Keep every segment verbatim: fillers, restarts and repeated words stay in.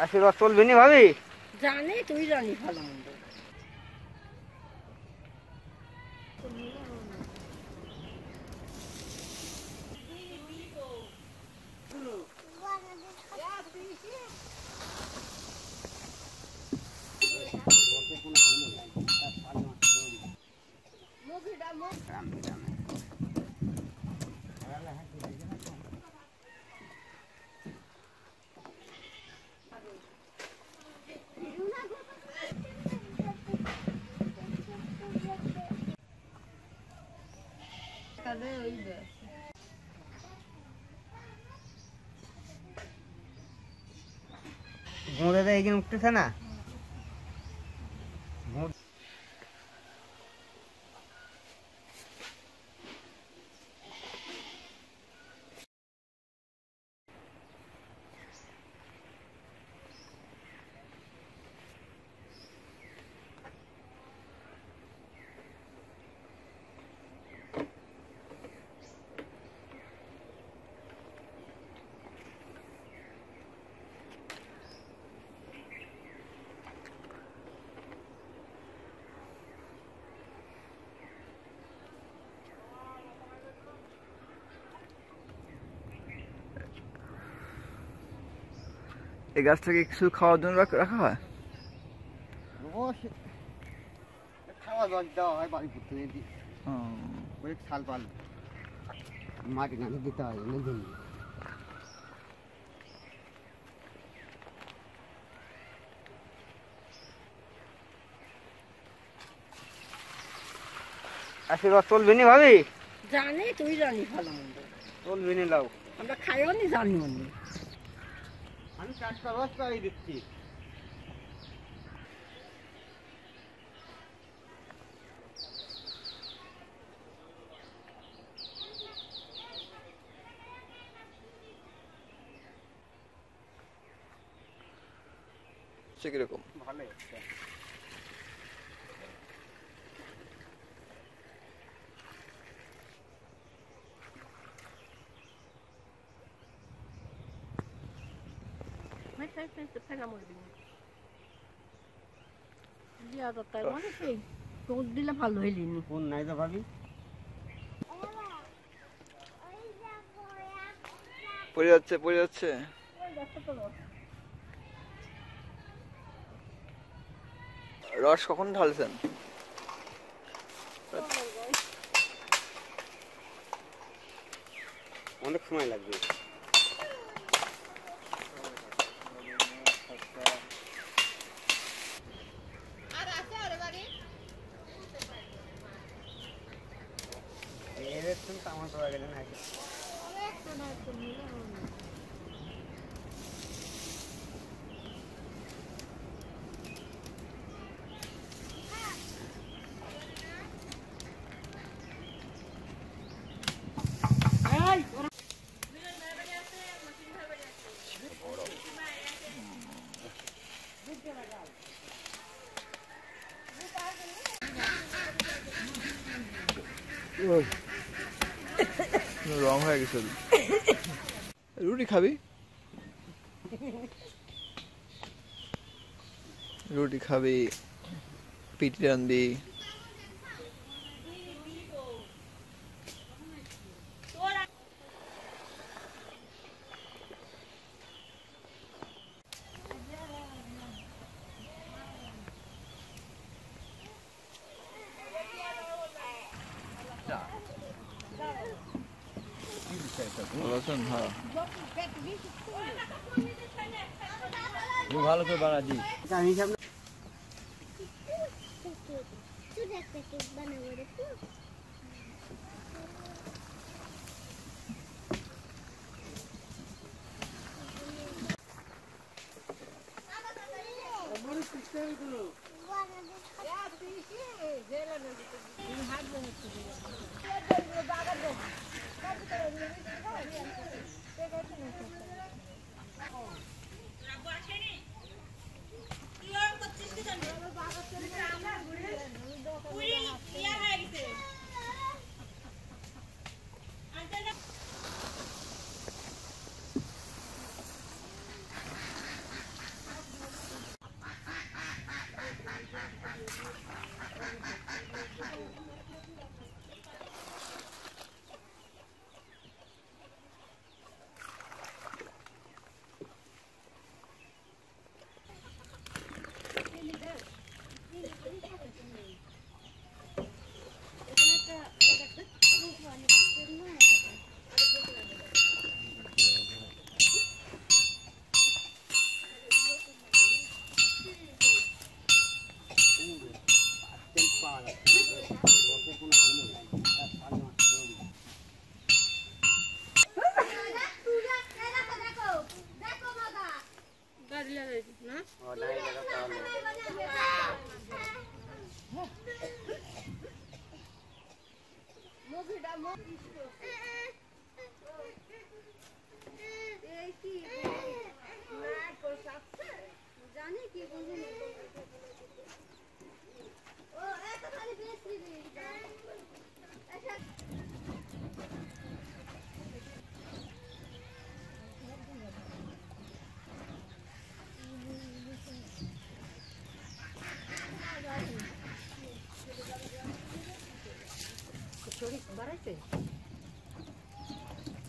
আশীর্বাদ চলবে নি ভাবি? জানি তুই জানি ভালো মন্দ। গোঁদাটা এখানে উঠতেছে না। এই গাছটাকে কিছু খাওয়ার জন্য রাখা হয়? খাওয়া জল দেওয়া হয় বাড়ি করতে ওই ছাল পাল মাটি নামে দিতে হয় নদী। আশীর্বাদ চলবে নি ভাবি? জানি তুই জানি ভালো মন্দ। চলবে নি লাও, আমরা খাইও নি জানি মন্দ। আমি চারটা বস্তা দিচ্ছি। কিরকম? ভালো হচ্ছে। দিলে ভালো হইলি কোন নাই তো ভাবি পড়ে যাচ্ছে পড়ে যাচ্ছে। রস কখন ঢালছেন? অনেক সময় লাগবে। আমার তো আগে না রং হয়ে গেছে। রুটি খাবি? রুটি খাবি, পিঠি রাঁধবি। ভালো করে বানা দি।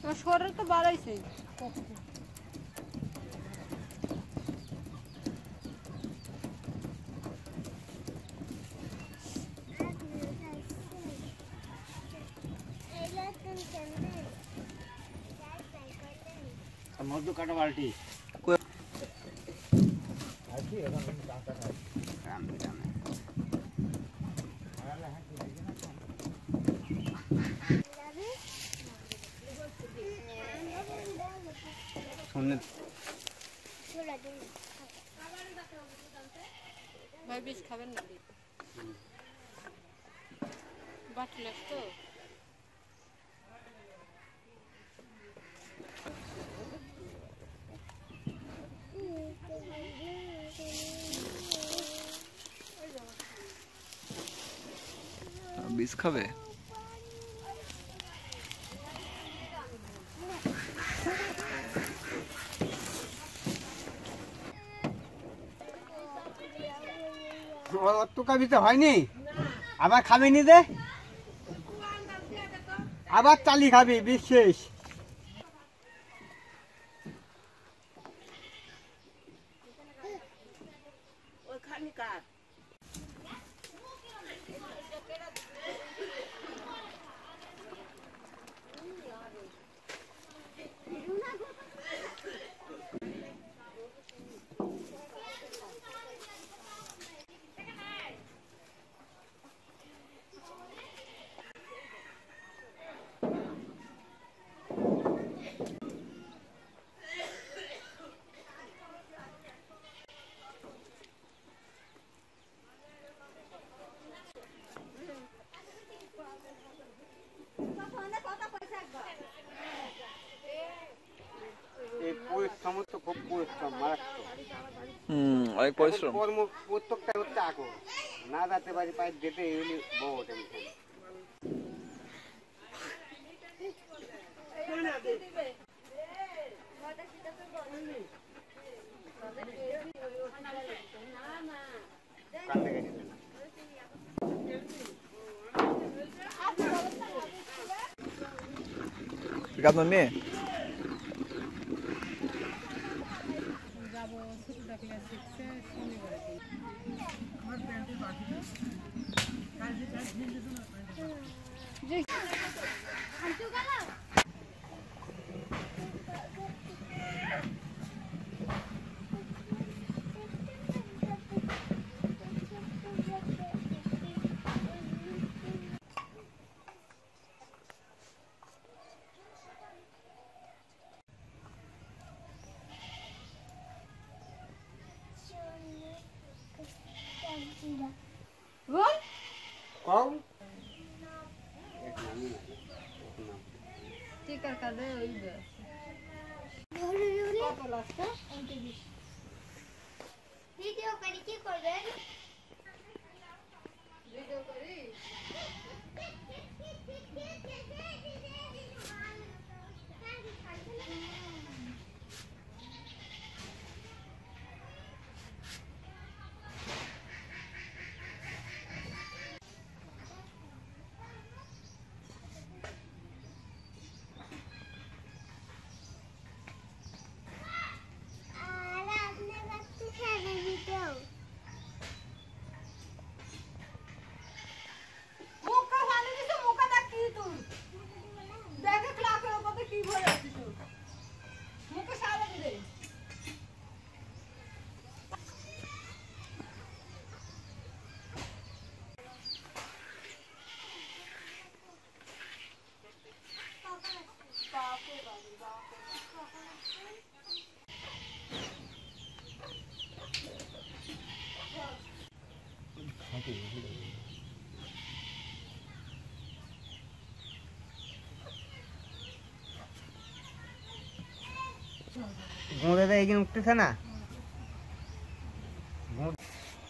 শরীর তো বাড়াইছে। মধু কাটা বালতি ভাই বেশ খাবেন না বাটলে তো বিষ খাবে? অতটা দিতে হয়নি, আবার খাবি নি দে, আবার চালি খাবি বিশেষ। এই পরিশ্রম তো খুব পরিশ্রম, মারাত্মক। হুম, অনেক পরিশ্রম। কর্ম প্রত্যেকটা হচ্ছে আগো না যেতে পারি পাই যেতে এলি বড় টেনশন। আপনার মেয়ে বল কম টিকার কার্ডে ওই কত লাগছে? ভিডিও করে কি করবেন? ভিডিও করি আর আপনার কাছে খেলে ভিডিও মুখটা ভালো দিছো, মুখটা দেখ কি তুই দেখে ক্লাসের উপরে কি ভরে আছিস তুই মুখে সারা দে গোঁদাটা এখানে উঠতেছে না।